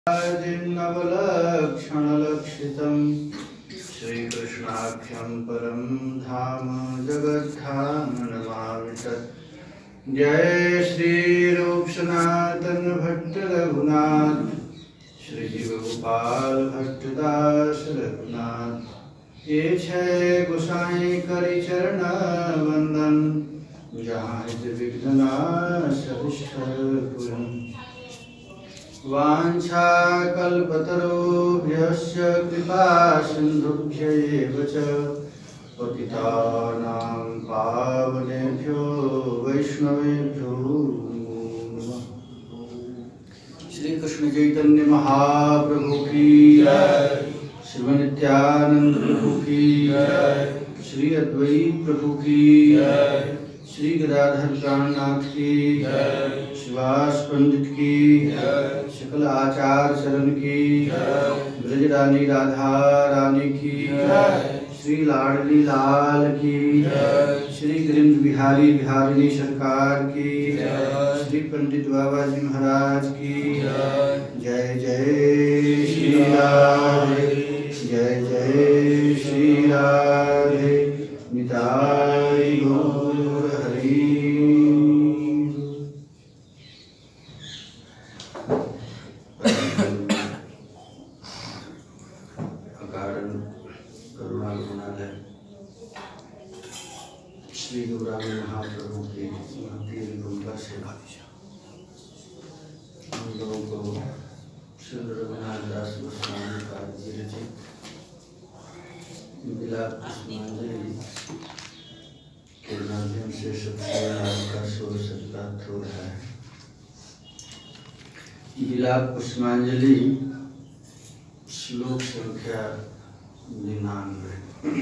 नवलक्षणलक्षितं श्रीकृष्णाख्यं परं धाम जगद्धाम नमामि तत्। जय श्री रूप सनातन भट्ट रघुनाथ, श्री जीवगोपाल भट्टदास रघुनाथ। ये छय गोसाई करि चरण वंदन, जहाँ विघ्न नाश पूरन। वाञ्छाकल्पतरुभ्यश्च कृपा सिन्धुभ्यैव च पतितानां पावनेभ्यो वैष्णवेभ्यो नमः। श्री कृष्ण चैतन्य महाप्रभु की जय, श्री नित्यानंद प्रभु की जय, श्री अद्वैत प्रभु की जय, श्री गदाधर प्राणनाथ की जय, शिवास पंडित की जय, सकल आचार्य चरण की जय, ब्रज रानी राधा रानी की जय, श्री लाडली लाल की जय, श्री गिरिंद्र बिहारी बिहारिणी सरकार की जय, श्री पंडित बाबा जी महाराज की जय। जय जय श्री राधे, जय जय श्री राधे, निताई गौर हरि। श्री गौरांग महाप्रभु की भूमिका से हम लोगों को श्री रघुनाथ दास गोस्वामी का विरचित विलाप पुष्पांजलि के माध्यम से सबसे आपका शोर सत्प्राप्त हो रहा है। विलाप पुष्पांजलि श्लोक संख्या 99।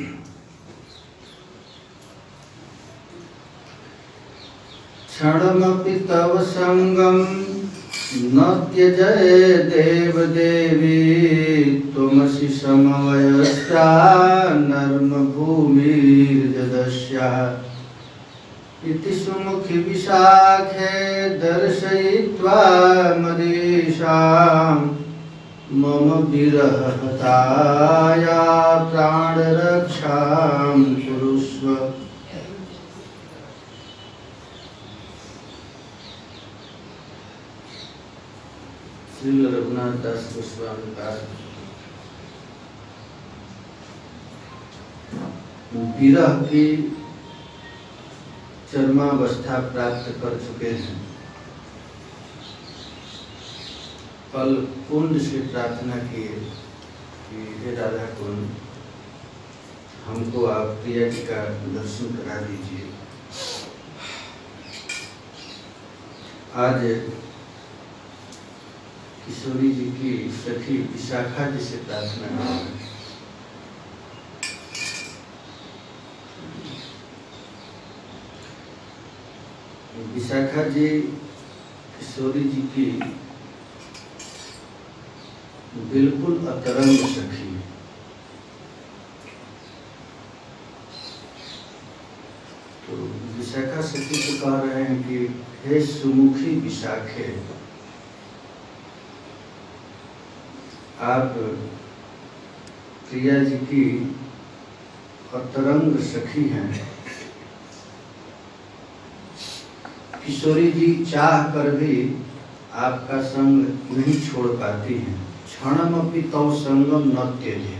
क्षणमपि तव संगम न त्यजय देव देवी, त्वमसि समवयस्या नर्म भूमिर्जदस्या। इति सुमुखि विशाखे दर्शयित्वा मदीशां, मम विरहताया प्राणरक्षां कुरुष्व। श्री रघुनाथ दास गोस्वामी का विरह की चरमावस्था प्राप्त कर चुके हैं। कल कुंड से प्रार्थना किए कि हे राधा कुंड, हमको आप प्रिया जी का दर्शन करा दीजिए। आज किशोरी जी की सखी विशाखा जी से प्रार्थना करें। विशाखा जी किशोरी जी की बिल्कुल अतरंग सखी। तो विशाखा सखी को कह रहे हैं कि हे सुमुखी विशाखे, आप प्रिया जी की अतरंग सखी हैं। किशोरी जी चाह कर भी आपका संग नहीं छोड़ पाती हैं। क्षणमपि तव संगम न त्यजे।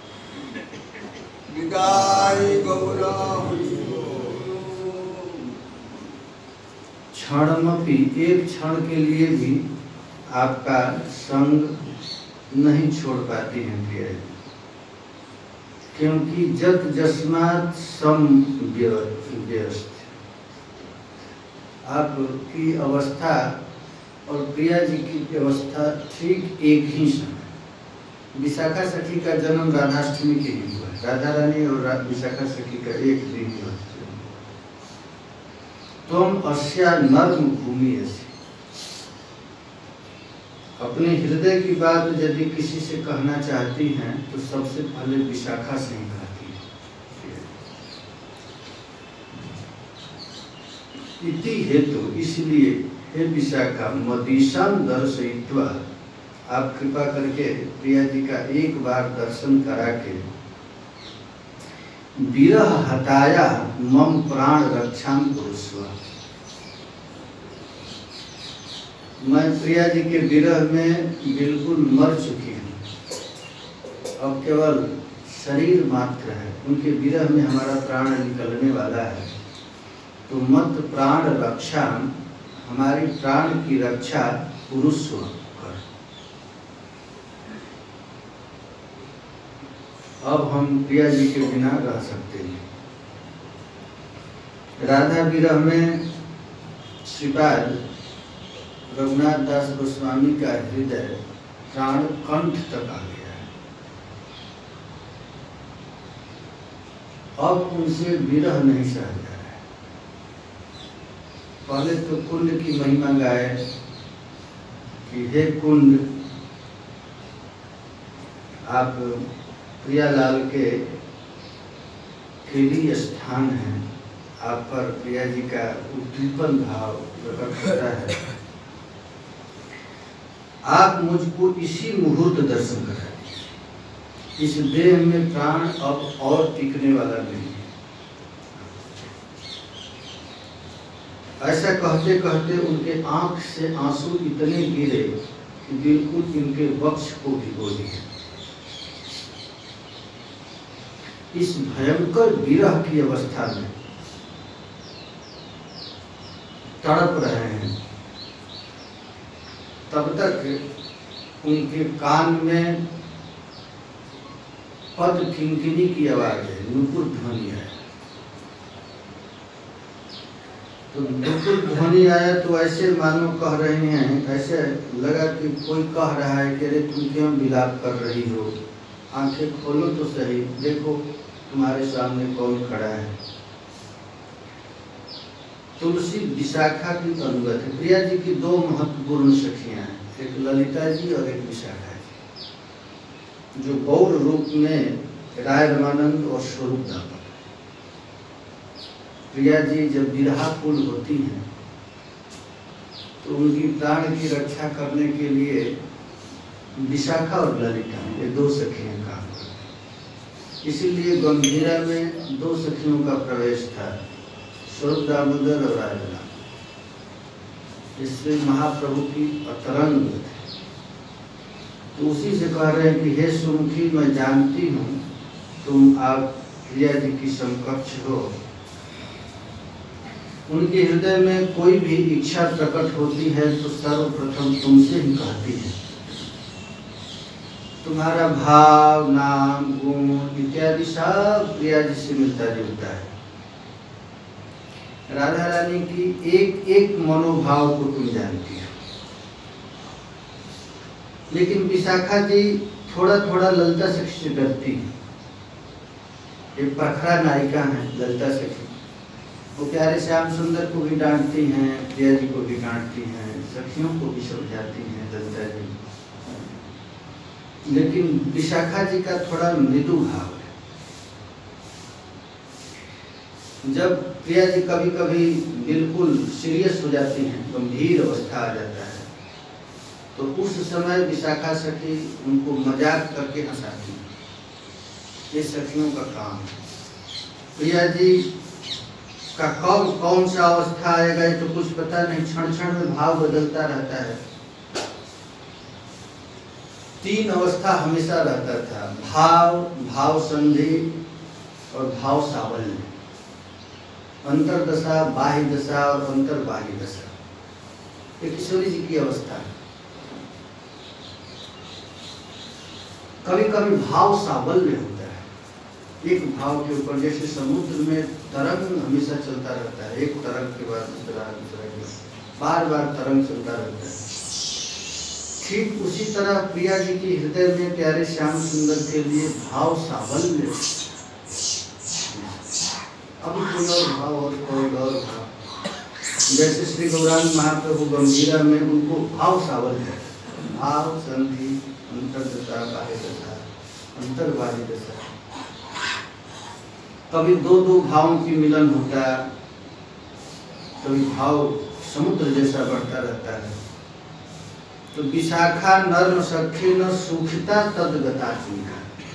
क्षणमपि एक क्षण के लिए भी आपका संग नहीं छोड़ पाती हैं प्रिया जी, क्योंकि जत जस्मात् सम व्यस्त। आपकी अवस्था और प्रिया जी की व्यवस्था ठीक एक ही समय। विशाखा सखी का जन्म राधाष्टमी के ही हुआ। राधा रानी और विशाखा सखी का एक दिन हुआ। तुम अस्या नर्म भूमि ऐसी। अपने हृदय की बात यदि किसी से कहना चाहती हैं तो सबसे पहले विशाखा से ही कहती है। इति हेतु, इसलिए हे विशाखा, मदीशां दर्शयित्वा, आप कृपा करके प्रिया जी का एक बार दर्शन करा के विरह हटाया मम प्राण रक्षाम पुरुषवा। मैं प्रिया जी के विरह में बिल्कुल मर चुकी हूँ, अब केवल शरीर मात्र है, उनके विरह में हमारा प्राण निकलने वाला है। तो मत प्राण रक्षा, हमारी प्राण की रक्षा पुरुष कर। अब हम प्रिया जी के बिना रह सकते हैं। राधा विरह में श्रीपाद रघुनाथ दास गोस्वामी का हृदय प्राण कंठ तक आ गया है। अब उनसे विरह नहीं सहा जा रहा है। पहले तो कुंड की महिमा गाए कि हे कुंड, आप प्रियालाल के खेली स्थान है, आप पर प्रिया जी का उद्दीपन भाव प्रकट होता है। आप मुझको इसी मुहूर्त दर्शन करा दीजिए, इस देह में प्राण अब और टिकने वाला नहीं है। ऐसा कहते कहते उनके आंख से आंसू इतने गिरे कि बिल्कुल इनके वक्ष को भिगो दिए। इस भयंकर विरह की अवस्था में तड़प रहे हैं, तब तक उनके कान में पद किंकिनी की आवाज है, नुपुर ध्वनि है। तो नुपुर ध्वनि आया तो ऐसे मानो कह रहे हैं, ऐसे लगा कि कोई कह रहा है कि अरे तुम क्यों विलाप कर रही हो, आंखें खोलो तो सही, देखो तुम्हारे सामने कौन खड़ा है। तुलसी विशाखा की अनुगत है। प्रिया जी की दो महत्वपूर्ण सखियां हैं, एक ललिता जी और एक विशाखा जी, जो गौर रूप में राय रमानंद और स्वरूप दामोदर। प्रिया जी जब विरहाकुल होती हैं तो उनकी प्राण की रक्षा करने के लिए विशाखा और ललिता ये दो सखियां काम करती। इसीलिए गंभीरा में दो सखियों का प्रवेश था, स्वरूप दामोदर और राय रमानंद। इसमें महाप्रभु की अतरंग थे। तो उसी से कह रहे हैं कि हे सुमुखी, मैं जानती हूँ तुम आप प्रिया जी की समकक्ष हो। उनके हृदय में कोई भी इच्छा प्रकट होती है तो सर्वप्रथम तुमसे ही कहती है। तुम्हारा भाव, नाम, गुण इत्यादि सब प्रिया जी से मिलता जुलता है। राधा रानी की एक एक मनोभाव को तुम जानती हो। लेकिन विशाखा जी थोड़ा थोड़ा ललिता सखी से डरती है। एक प्रखरा नायिका है ललिता सखी, वो प्यारे श्याम सुंदर को भी डांटती हैं, प्रिया जी को भी डांटती हैं, सखियों को भी समझाती हैं ललिता जी। लेकिन विशाखा जी का थोड़ा मृदु भाव है। जब प्रिया जी कभी कभी बिल्कुल सीरियस हो जाती हैं, गंभीर अवस्था आ जाता है, तो उस समय विशाखा सखी उनको मजाक करके हंसाती है। ये सखियों का काम है। प्रिया जी का कब कौन सा अवस्था आएगा ये तो कुछ पता नहीं, क्षण क्षण में भाव बदलता रहता है। 3 अवस्था हमेशा रहता था, भाव, भाव संधि और भाव सावल्य। अंतरदशा, बाह्य दशा और अंतर्बाह्य दशा, ये किशोरी जी की अवस्था है। कभी कभी भाव सावल्य होता है, एक भाव के ऊपर, जैसे समुद्र में तरंग हमेशा चलता रहता है, एक तरंग के बाद दूसरा, बार बार तरंग चलता रहता है। ठीक उसी तरह प्रिया जी की हृदय में प्यारे श्याम सुंदर के लिए भाव सावल्य, अभी कोई और भाव और कोई और भाव। जैसे श्री गौरांग महाप्रभु गंभीरा में उनको भाव सावल्य है, भाव संधि, अंतर्दशा, बाह्य दशा, अंतर्बाह्य दशा। कभी 2 भावों की मिलन होता है, कभी भाव समुद्र जैसा बढ़ता रहता है। तो विशाखा नर्म सखी न सुखिता तदगतात्मिका,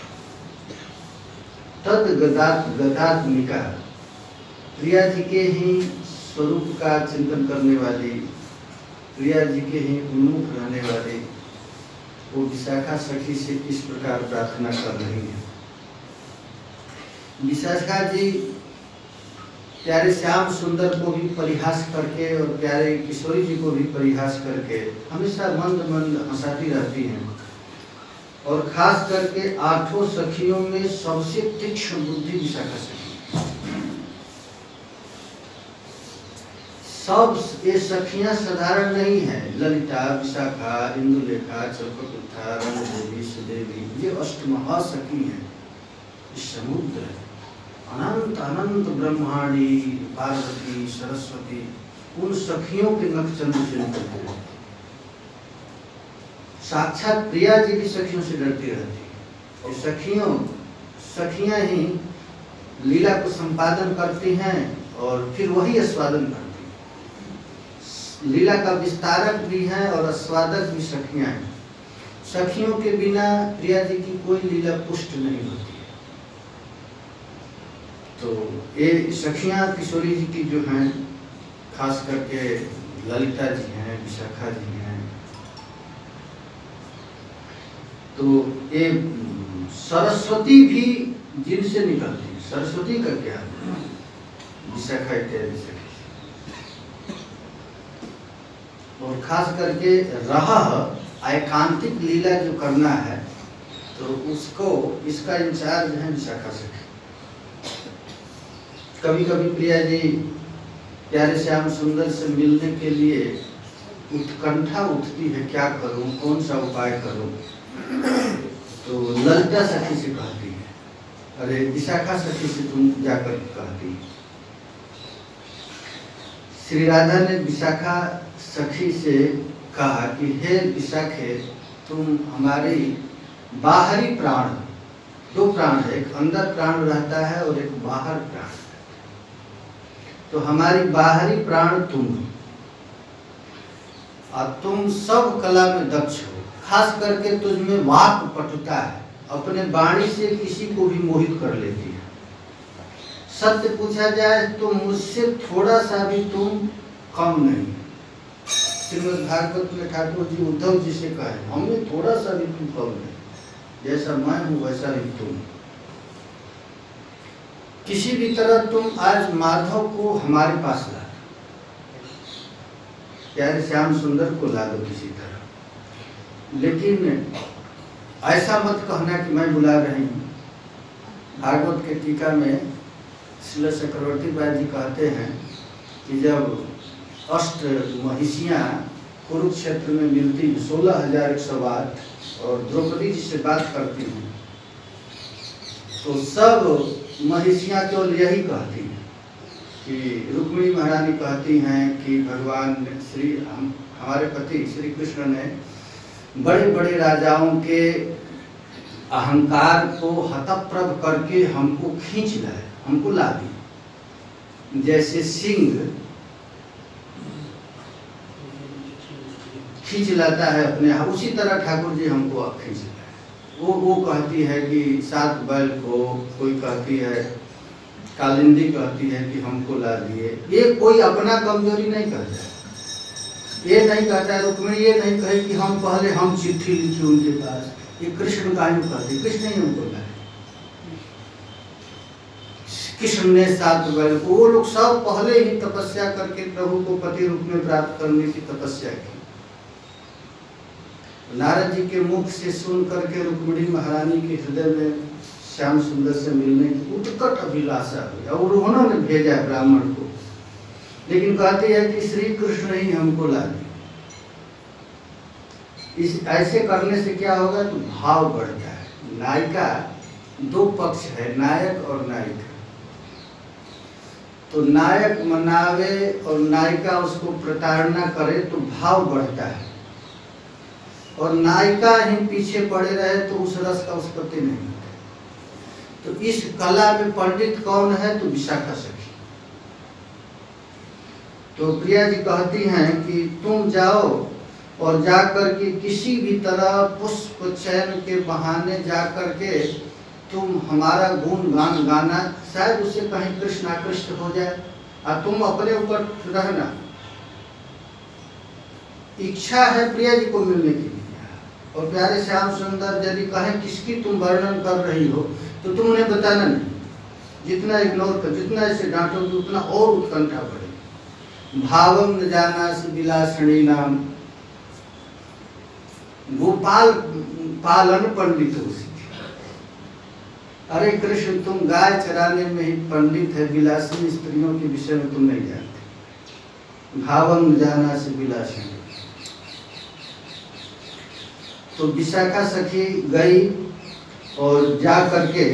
तदगतात्मिका प्रिया जी के ही स्वरूप का चिंतन करने वाली, प्रिया जी के ही उन्मुख रहने वाली वो विशाखा सखी से इस प्रकार प्रार्थना कर रही है। विशाखा जी प्यारे श्याम सुंदर को भी परिहास करके और प्यारे किशोरी जी को भी परिहास करके हमेशा मंद मंद हंसाती रहती हैं। और खास करके आठों सखियों में सबसे तीक्ष्ण बुद्धि विशाखा सखी। सब ये सखियां साधारण नहीं है। ललिता, विशाखा, इंदुलेखा, चल्पकुत्था, रंगदेवी, सुदेवी, ये अष्टमहासखी हैं। समुद्र अनंत अनंत ब्रह्मांडी, पार्वती, सरस्वती, उन सखियों के नखचंद्र चिंतन हैं। साक्षात प्रिया जी भी सखियों से डरती रहती है। सखियां ही लीला को संपादन करती हैं और फिर वही आस्वादन करती हैं। लीला का विस्तारक भी है और आस्वादक भी सखियां हैं। सखियों के बिना प्रिया जी की कोई लीला पुष्ट नहीं होती है। तो ये सखियां किशोरी जी की जो हैं, खास करके ललिता जी हैं, विशाखा जी हैं, तो ये सरस्वती भी जिनसे निकलती है। सरस्वती का क्या है? विशाखा इत्यादि सखी। और खास करके एकांतिक लीला जो करना है तो उसको इसका इंचार्ज है विशाखा सखी। कभी कभी प्रिया जी प्यारे श्याम सुंदर से मिलने के लिए उत्कंठा उठती है, क्या करूं, कौन सा उपाय करूं। तो ललिता सखी से कहती है, अरे विशाखा सखी से तुम जाकर कहती है। श्री राधा ने विशाखा सखी से कहा कि हे विशाखे, तुम हमारी बाहरी प्राण, दो प्राण है, एक अंदर प्राण रहता है और एक बाहर प्राण, तो हमारी बाहरी प्राण तुम, और तुम सब कला में दक्ष हो। खास करके तुझमें वाक पटुता है, अपने वाणी से किसी को भी मोहित कर लेती है। सत्य पूछा जाए तो मुझसे थोड़ा सा भी तुम कम नहीं। श्रीमद् भागवत में ठाकुर जी उद्धव जी से कहे, हमें थोड़ा सा भी तुम कम नहीं, जैसा मैं हूं वैसा ही तुम। किसी भी तरह तुम आज माधव को हमारे पास ला दो, प्यारे श्याम सुंदर को ला दो किसी तरह, लेकिन ऐसा मत कहना कि मैं बुला रही हूँ। भागवत के टीका में श्रील चक्रवर्ती बाई जी कहते हैं कि जब अष्ट महिषियाँ कुरुक्षेत्र में मिलती, 16,108 और द्रौपदी जी से बात करती हैं, तो सब महिषियाँ केवल यही कहती हैं कि रुक्मिणी महारानी कहती हैं कि भगवान हमारे पति श्री कृष्ण ने बड़े बड़े राजाओं के अहंकार को हतप्रभ करके हमको खींच लाए, हमको ला दी। जैसे सिंह खींच लाता है अपने, उसी तरह ठाकुर जी हमको खींच लाए। वो कहती है कि 7 बैल को, कोई कहती है कालिंदी कहती है कि हमको ला दिए। ये कोई अपना कमजोरी नहीं कहता है, ये नहीं कहता है रुक्मिणी, ये नहीं कहे कि हम पहले हम चिट्ठी लिखी उनके पास, ये कृष्ण का कहते, कृष्ण ही हमको लाए। कृष्ण ने 7 बैल को, वो लोग सब पहले ही तपस्या करके प्रभु को पति रूप में प्राप्त करने की तपस्या की। नारद जी के मुख से सुन करके रुक्मिणी महारानी के हृदय में श्याम सुंदर से मिलने की उत्कट अभिलाषा हुई और उन्होंने भेजा ब्राह्मण को, लेकिन कहते हैं कि श्री कृष्ण ही हमको ला दिए। इस ऐसे करने से क्या होगा तो भाव बढ़ता है। नायिका 2 पक्ष है, नायक और नायिका। तो नायक मनावे और नायिका उसको प्रताड़ना करे तो भाव बढ़ता है, और नायिका ही पीछे पड़े रहे तो उस रस का उत्पत्ति नहीं होता। तो इस कला में पंडित कौन है तो विशाखा सखी। तो प्रिया जी कहती हैं कि तुम जाओ और जाकर के किसी भी तरह पुष्प चयन के बहाने जाकर के तुम हमारा गुण गान गाना, शायद उसे कहीं कृष्ण आकृष्ट हो जाए और तुम अपने ऊपर रहना। इच्छा है प्रिया जी को मिलने की, और प्यारे श्याम सुंदर यदि कहें किसकी तुम वर्णन कर रही हो तो तुम उन्हें बताना नहीं। जितना इग्नोर कर, जितना ऐसे डांटोगे उतना और उत्कंठा बढ़ेगी। भावम न जानासि विलासिनी नाम, गोपाल पालन पंडित हो। अरे कृष्ण, तुम गाय चराने में ही पंडित है, विलासिनी स्त्रियों के विषय में तुम नहीं जानते। भावम न जानासि विलासिनी। तो विशाखा सखी गई और जा करके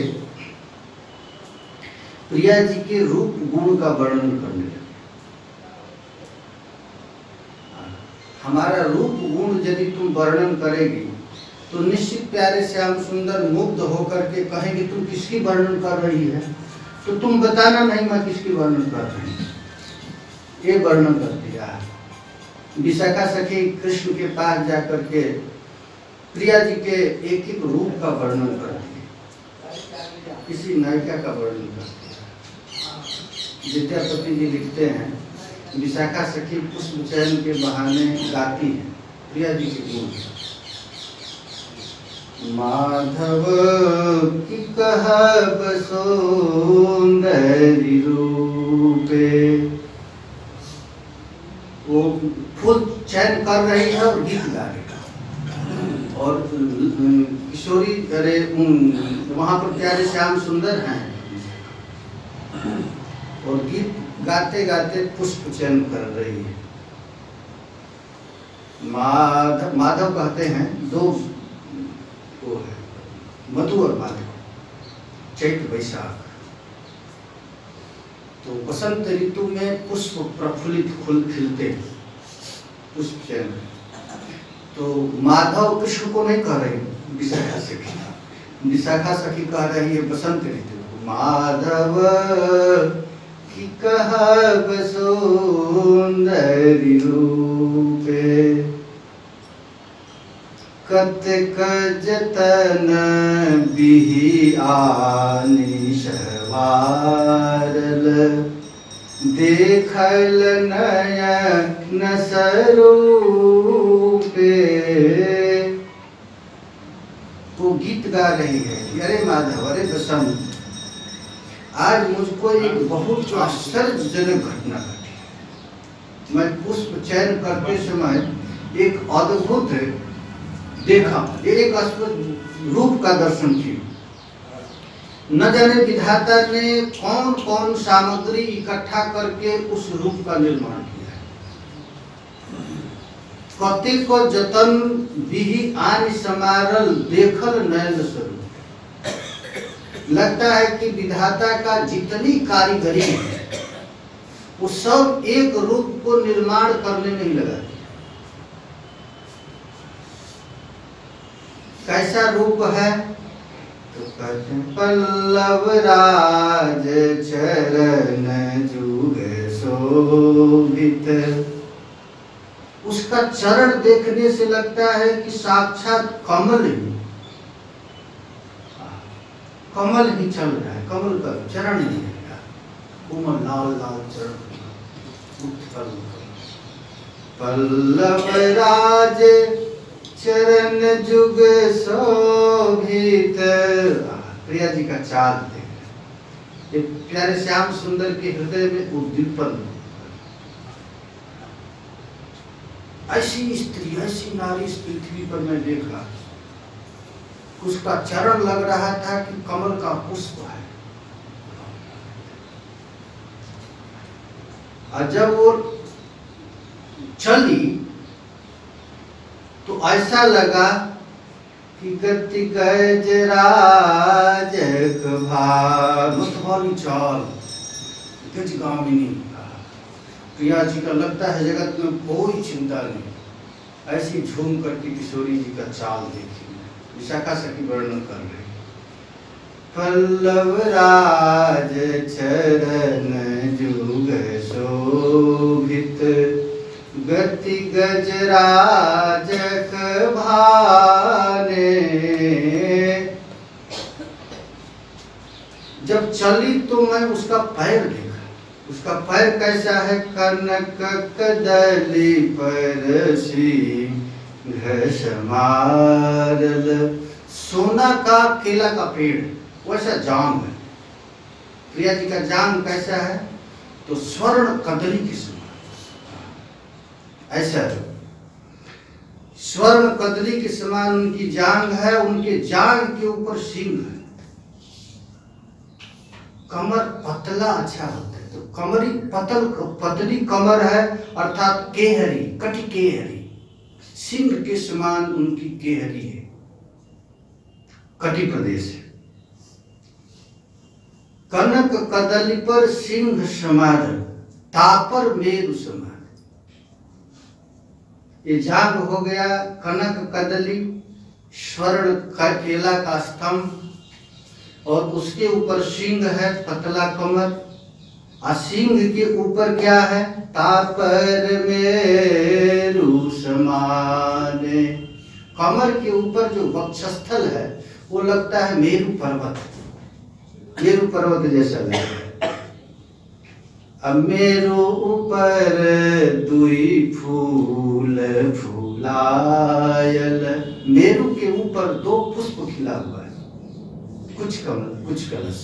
प्रिया जी के रूप गुण का वर्णन करने लगी। हमारा रूप गुण यदि तुम वर्णन करेगी तो निश्चित प्यारे श्याम सुंदर मुग्ध होकर के कहेंगे तुम किसकी वर्णन कर रही है, तो तुम बताना नहीं मैं किसकी वर्णन कर रही हूँ। ये वर्णन कर दिया। विशाखा सखी कृष्ण के पास जाकर के प्रिया जी के एक एक रूप का वर्णन करती है, किसी नायिका का वर्णन करती है। विद्यापति जी लिखते हैं विशाखा सखी पुष्प चयन के बहाने गाती है प्रिया जी के गुण। माधव की कहब सुंदरी रूपे, वो फूल चयन कर रही है और गीत गा रही है। और किशोरी, अरे वहाँ पर प्यारे श्याम सुंदर हैं और गीत गाते गाते पुष्प चयन कर रही है। माधव कहते हैं दो वो है, मधु और माधव, चैत वैशाख। तो बसंत ऋतु में पुष्प प्रफुल्लित फूल खिलते, पुष्प चयन। तो माधव कृष्ण को नहीं कह रही विशाखा सखी, विशाखा सखी कह रही है बसंत ऋतु। माधव की कहब सुंदरी रूपे, कतक जतन बिहि आनिश वारल, देखल नयन स्वरूपे। वो गीत गा रही है, अरे माधव, अरे बसंत, आज मुझको एक बहुत आश्चर्यजनक घटना घटी। मैं पुष्प चयन करते समय एक अद्भुत देखा, एक अद्भुत रूप का दर्शन किया। न जाने विधाता ने कौन कौन सामग्री इकट्ठा करके उस रूप का निर्माण किया है। कति को जतन बिहि आनि समारल, देखल नयन स्वरूप। लगता है कि विधाता का जितनी कारीगरी है वो सब एक रूप को निर्माण करने में ही लगा दिया। कैसा रूप है तो कहते हैं पल्लव राज चरण जुग शोभित। उसका चरण देखने से लगता है कि साक्षात कमल ही चल रहा है, कमल का चरण नहीं है, कोमल लाल लाल चरण। पल्लव राज चरण जुग शोभित। प्रिया जी का चाल देख, ये प्यारे श्याम सुंदर के हृदय में उद्दीपन। ऐसी स्त्री, ऐसी नारी इस पृथ्वी पर मैं देखा, उसका चरण लग रहा था कि कमल का पुष्प है। और जब वो चली तो ऐसा लगा कि गति गज राज मतवाली चाल, गजगामिनी। प्रिया जी का लगता है जगत में कोई चिंता नहीं। ऐसी झूम करके किशोरी जी का चाल देखी, विशाखा सखी वर्णन कर रही। पल्लव राज चरण जुग शोभित, गति गजराज भाने। जब चली तो मैं उसका पैर देखा। उसका पैर कैसा है? कनक कदली पर सिंह समारल। सोना का केला का पेड़ वैसा जांग है। प्रिया जी का जांग कैसा है? तो स्वर्ण कदली के समान ऐसा है। स्वर्ण कदली के समान उनकी जांग है। उनके जांग के ऊपर सिंह है। कमर पतला अच्छा होता है, तो पतली कमर है, अर्थात केहरी, कटी केहरी। सिंह के समान उनकी केहरी है, कटी प्रदेश है। कनक कदली पर सिंह समार, तापर मेरु समार। ये जांग हो गया कनक कदली, स्वर्ण का केला का स्तंभ, और उसके ऊपर सिंह है, पतला कमर। और सिंह के ऊपर क्या है? तापर मेरु समाने। कमर के ऊपर जो वक्षस्थल है वो लगता है मेरु पर्वत, मेरु पर्वत जैसा लगता है। अब मेरु ऊपर दुई फूल फूलायल। मेरु के ऊपर 2 पुष्प खिला हुआ है, कुछ कमल कुछ कलश।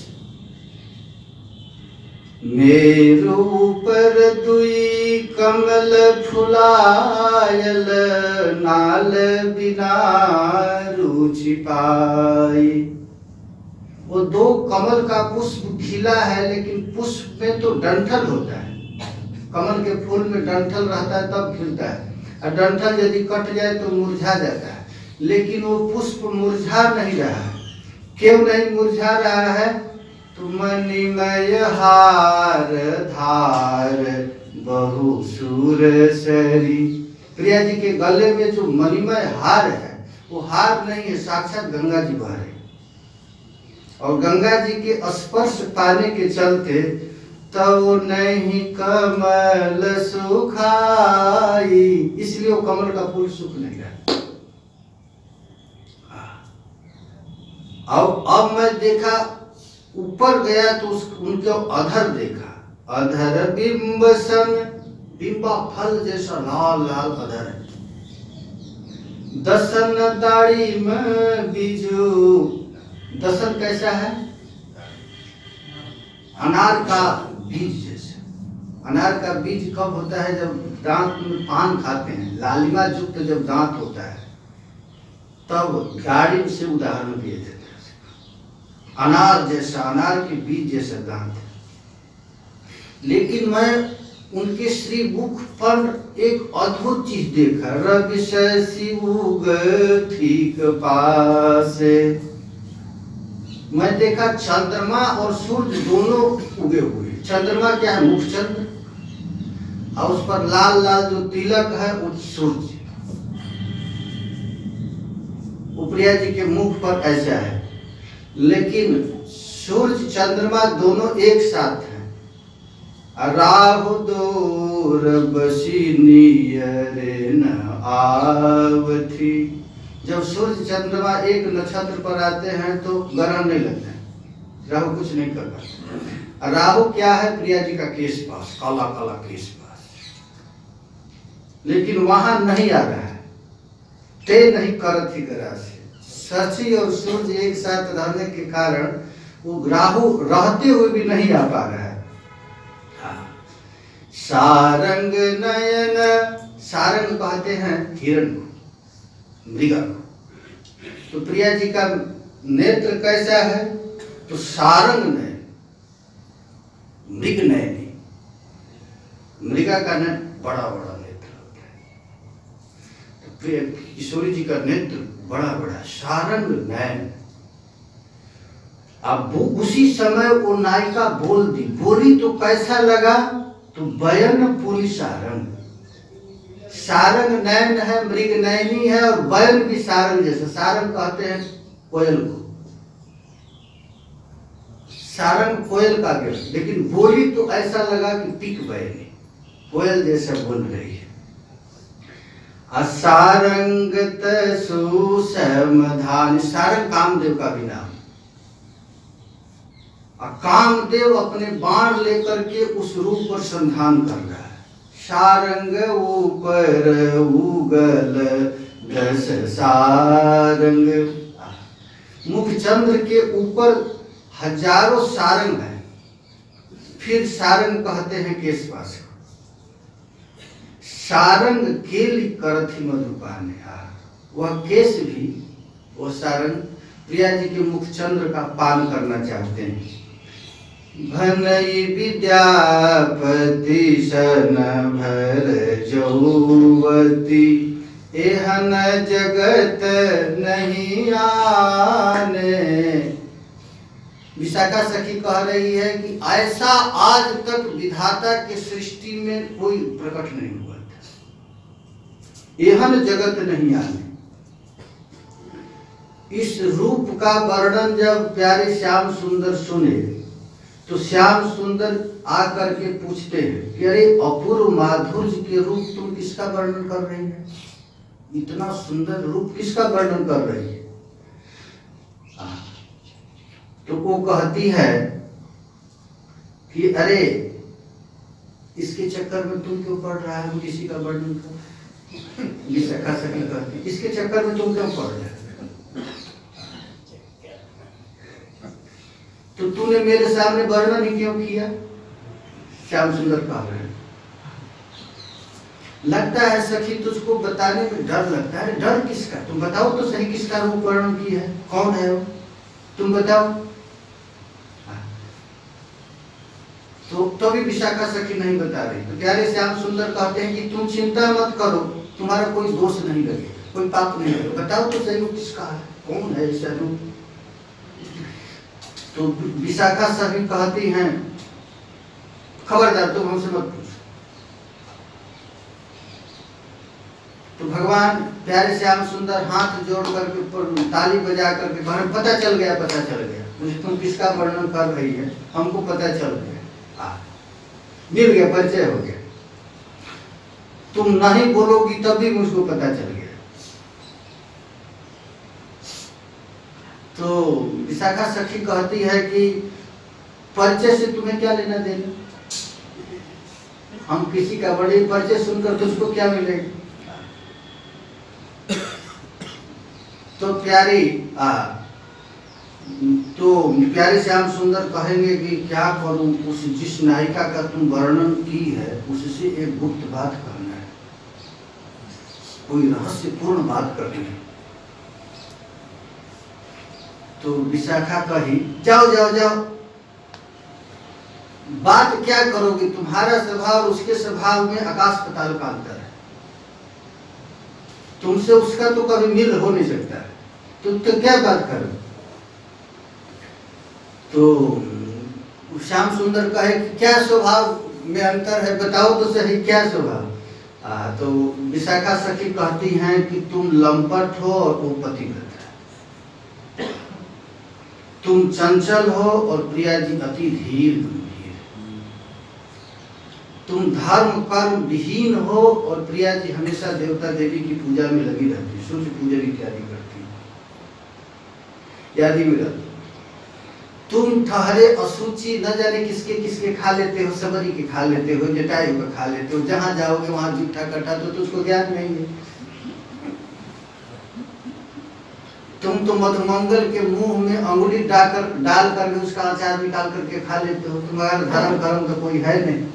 मेरु ऊपर दुई कमल फुलायल, नाल बिना रुचि पाई। वो 2 कमल का पुष्प खिला है, लेकिन पुष्प में तो डंठल होता है। कमल के फूल में डंठल रहता है तब खिलता है, और डंठल यदि कट जाए तो मुरझा जाता है। लेकिन वो पुष्प मुरझा नहीं रहा है। क्यों नहीं मुरझा रहा है? तो मणिमय हार धार बहु सूर सरी। प्रिया जी के गले में जो मणिमय हार है वो हार नहीं है, साक्षात गंगा जी बह रहे। और गंगा जी के स्पर्श पाने के चलते तो नहीं कमल सुखाई, इसलिए वो कमल का फूल सूख नहीं रहा। अब मैं देखा, ऊपर गया तो उनके अधर देखा। अधर बिंब सन, बिंबा फल जैसा लाल लाल अधर है। दसन दाढ़ी में बीजू। दसन कैसा है? अनार का बीज जैसा। अनार का बीज कब होता है? जब दांत में पान खाते हैं, लालिमा युक्त जब दांत होता है तब दाढ़ी से उदाहरण दिए जाते हैं। अनार जैसा, अनार के बीज जैसा दांत है। लेकिन मैं उनके श्री मुख पर एक अद्भुत चीज देखा। रवि शशि उग ठीक पासे। मैं देखा चंद्रमा और सूर्य दोनों उगे हुए। चंद्रमा क्या है? मुख चंद्र, और उस पर लाल लाल जो तिलक है वो सूर्य। प्रिया जी के मुख पर ऐसा है। लेकिन सूर्य चंद्रमा दोनों एक साथ हैं। राहु दूर बसीनियरे न आवथी। जब सूर्य चंद्रमा एक नक्षत्र पर आते हैं तो ग्रहण नहीं लगता है, राहु कुछ नहीं कर पाता। राहु क्या है? प्रिया जी का केश पास, काला काला केश पास। लेकिन वहां नहीं आ रहा है। ते नहीं करत ही करा से। शशि और सूर्य एक साथ रहने के कारण वो राहु रहते हुए भी नहीं आ पा रहा है। सारंग नयन, सारंग कहते हैं हिरण को, मृगा को। तो प्रिया जी का नेत्र कैसा है? तो सारंग नयन, मृग नयनी। मृगा का नेत्र बड़ा बड़ा नेत्र होता है, तो प्रिया किशोरी जी का नेत्र बड़ा बड़ा, सारंग नयन। अब उसी समय वो नायिका बोल दी। बोली तो कैसा लगा? तो बयन पूरी सारंग। सारंग नयन है, मृग नयनी है, और बयन भी सारंग जैसा। सारंग कहते हैं कोयल को, सारंग कोयल का गिर। लेकिन बोली तो ऐसा लगा कि पिक बयनी, कोयल जैसा बोल रही है। असारंगत सुसमाधान, सारंग कामदेव का भी नाम। कामदेव अपने बाण लेकर के उस रूप पर संधान कर रहा है। सारंग ऊपर उगल दस सारंग, मुख चंद्र के ऊपर हजारों सारंग हैं। फिर सारंग कहते हैं केशपाश को। सारंग केली करथि मधुपाने, वह केश भी वो सारंग प्रिया जी के मुख चंद्र का पान करना चाहते हैं। भनई विद्यापति सन भर जौवती, एहन जगत नहीं आने। विशाखा सखी कह रही है कि ऐसा आज तक विधाता के सृष्टि में कोई प्रकट नहीं हुआ था, एहन जगत नहीं आने। इस रूप का वर्णन जब प्यारे श्याम सुंदर सुने तो श्याम सुंदर आकर के पूछते हैं कि अरे अपूर्व माधुर्य के रूप तुम किसका वर्णन कर रही है? इतना सुंदर रूप किसका वर्णन कर रही है? तो वो कहती है कि अरे इसके चक्कर में तुम क्यों पड़ रहा है? हम किसी का वर्णन कर, विशाखा सखी कहती, इसके चक्कर में तुम क्यों पड़ रहे? तो तूने मेरे सामने वर्णन ही क्यों किया? श्याम सुंदर कह रहे हैं। लगता है सखी तुझको बताने में डर लगता है। डर किसका? तुम बताओ तो सही, किसका रूप वर्णन किया है? कौन है वो? तुम बताओ। तो तभी विशाखा सखी नहीं बता रही। तो प्यारे श्याम सुंदर कहते हैं कि तुम चिंता मत करो, तुम्हारा कोई दोष नहीं लगेगा, कोई पाप नहीं लगेगा। बताओ तो सही वो किसका है, कौन है ऐसा रूप? तो विशाखा सखी कहती हैं खबरदार तुम हमसे मत पूछो। तो भगवान प्यारे श्याम सुंदर हाथ जोड़ करके ऊपर ताली बजा करके कहने पता चल गया, पता चल गया मुझे तुम किसका वर्णन कर रही है, हमको पता चल गया, मिल गया, परिचय हो गया। तुम नहीं बोलोगी तब भी मुझको पता चल गया। तो विशाखा सखी कहती है कि परिचय से तुम्हें क्या लेना देना? हम किसी का बड़े परिचय सुनकर तुझको क्या मिलेगा? तो प्यारे श्याम सुंदर कहेंगे कि क्या करूं, उस जिस नायिका का तुम वर्णन की है उससे एक गुप्त बात करना है, कोई रहस्यपूर्ण बात करनी है। तो विशाखा कही जाओ जाओ जाओ, बात क्या करोगे? तुम्हारा स्वभाव और उसके स्वभाव में आकाश पाताल का अंतर है, तुमसे उसका तो कभी मिल हो नहीं सकता है, तो क्या बात करो? तो श्याम सुंदर कहे कि क्या स्वभाव में अंतर है, बताओ तो सही क्या स्वभाव? तो विशाखा सखी कहती हैं कि तुम लंपट हो और वो पतिव्रत है, तुम चंचल हो और प्रिया जी अति धीर गंभीर, तुम धर्म कर्म विहीन हो और प्रिया जी हमेशा देवता देवी की पूजा में लगी रहती, सूर्य पूजन इत्यादि करती, यादी में रहती। तुम ठहरे असुचि, न जाने किसके किसके खा लेते हो, सबरी के खा लेते हो, जटायु का खा लेते हो, जहां जाओगे वहां जूठा कटा, तो तुझको ज्ञान नहीं है। तुम तो मधुमंगल के मुंह में अंगुली डाल कर उसका अचार निकाल करके खा लेते हो, तुम्हारा धर्म कर्म तो कोई है नहीं।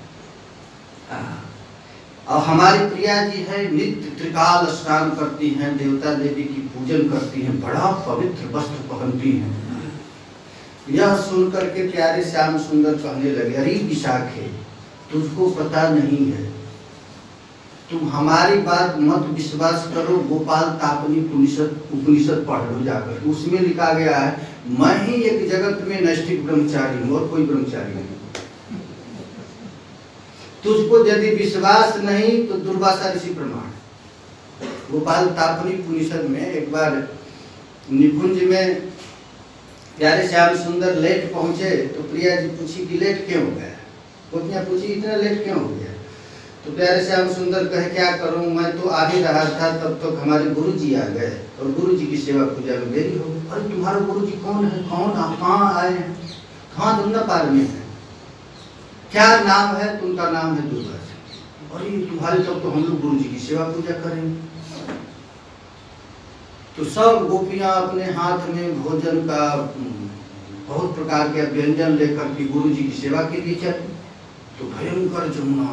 और हमारी प्रिया जी है नित्य त्रिकाल स्नान करती हैं, देवता देवी की पूजन करती हैं, बड़ा पवित्र वस्त्र पहनती हैं। यह सुन करके प्यारे श्याम सुंदर कहने लगे अरे विशाखे तुझको पता नहीं है, तुम हमारी बात मत विश्वास करो, गोपाल तापनी उपनिषद पढ़ लो जाकर, उसमें लिखा गया है मैं ही एक जगत में नैष्ठिक ब्रह्मचारी हूँ और कोई ब्रह्मचारी नहीं। तुझको यदि विश्वास नहीं तो दुर्वासा ऋषि प्रमाण। गोपाल तापनी उपनिषद में एक बार निकुंज में प्यारे श्याम सुंदर लेट पहुंचे तो प्रिया जी पूछी कि लेट क्यों हो गया? गोपियां पूछी इतना लेट क्यों हो गया? तो प्यारे श्याम सुंदर कहे क्या करूं, मैं तो आ ही रहा था तब तक हमारे गुरु जी आ गए और गुरु जी की सेवा पूजा में देरी हो गई। अरे तुम्हारा गुरु जी कौन है, कौन कहाँ आए हैं, कहाँ जमुना पार में है, क्या नाम है, तो उनका नाम है दुर्वासा। अरे तुम्हारे तब तो हम लोग गुरु जी की सेवा पूजा करेंगे। तो सब गोपियां अपने हाथ में भोजन का बहुत प्रकार के व्यंजन लेकर के गुरु जी की सेवा के लिए चले। तो भयंकर जमुना,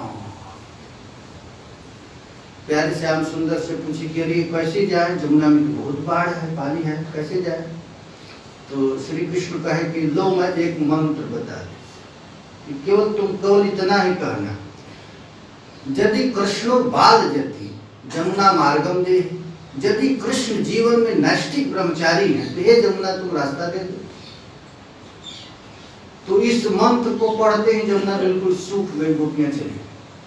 प्यारे श्याम सुंदर से पूछी कि अरे कैसे जाए, जमुना में तो बहुत बाढ़ है, पानी है, कैसे जाए। तो श्री कृष्ण कहे कि लो मैं एक मंत्र बता दूं, केवल तुम केवल इतना ही कहना, यदि कृष्णो बाल जति जमुना मार्गम दे, यदि कृष्ण जीवन में नैष्ठिक ब्रह्मचारी है तो हे जमुना तुम रास्ता दे दो। तो इस मंत्र को पढ़ते ही जमुना बिल्कुल सूख गई, गोपियां चली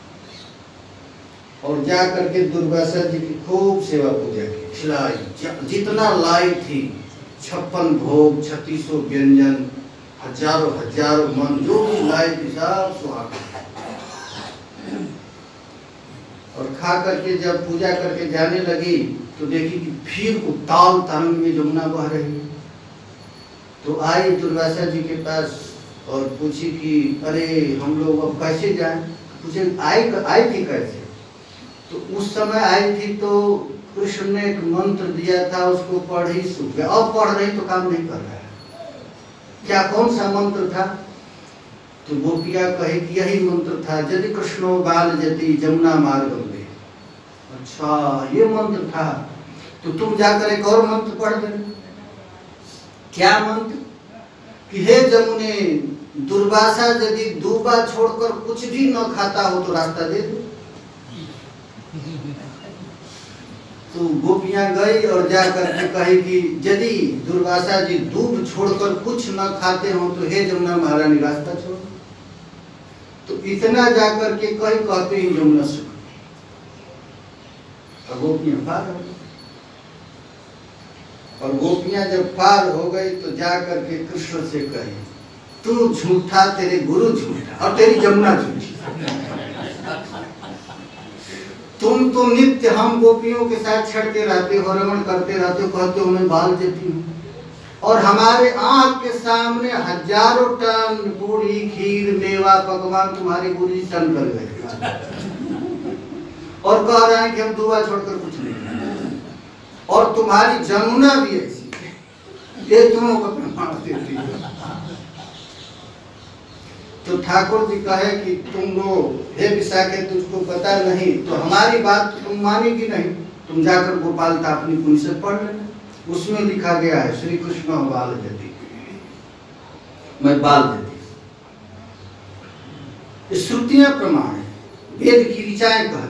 और जा करके दुर्वासा जी की खूब सेवा पूजा की, खिलाई जितना लाई थी, 56 भोग, 3600 व्यंजन, हजारों हजारों मन जो भी लाई थी सब सुहाग। और खा करके जब पूजा करके जाने लगी तो देखी कि फिर उताल तरंग में जमुना बह रही है। तो आई दुर्वासा जी के पास और पूछी कि अरे हम लोग अब कैसे जाएं। पूछे आई थी कैसे। तो उस समय आई थी तो कृष्ण ने एक मंत्र दिया था, उसको पढ़ ही सूख गया, अब पढ़ रही तो काम नहीं कर रहा है। क्या कौन सा मंत्र था। तो गोपिया कहे कि यही मंत्र था, यदि कृष्णो बाल जति जमुना मार्ग में। अच्छा ये मंत्र था। तो तुम जाकर एक और मंत्र पढ़ दे। क्या मंत्र कि हे जमुने दुर्वासा यदि दूबा छोड़कर कुछ भी न खाता हो तो रास्ता दे दो। तो गोपियां गई और जाकर के कही कि यदि दुर्वासा जी दूध छोड़कर कुछ न खाते हो तो हे जमुना महारानी रास्ता छोड़ो। तो इतना जाकर के कही कहते ही जमुना सुख और गोपियां पार हो गई। और गोपियां जब पार हो गई तो जाकर के कृष्ण से कही तू झूठा, तेरे गुरु झूठा और तेरी जमुना झूठी। तुम तो नित्य हम गोपियों के साथ छड़ते रहते हो, रमण करते रहते हो, कहते हो मैं बाल जती हूँ, और हमारे आंख के सामने हजारों टन पूरी खीर मेवा पकवान तुम्हारे गुरु जी टन कर गए और कह रहे हैं कि हम दुआ छोड़कर कुछ नहीं। और तुम्हारी जमुना भी ऐसी ये तुमों को प्रमाण देती है। तो ठाकुर जी कहे कि तुम लोग हे विशाखे तुझको पता नहीं तो हमारी बात तुम मानेगी नहीं, तुम जाकर गोपाल तापनी कुंज से पढ़ लेना, उसमें लिखा गया है श्री कृष्ण बाल जति, मैं बाल जति। श्रुतियां प्रमाण है, वेद की ऋचाएं कहती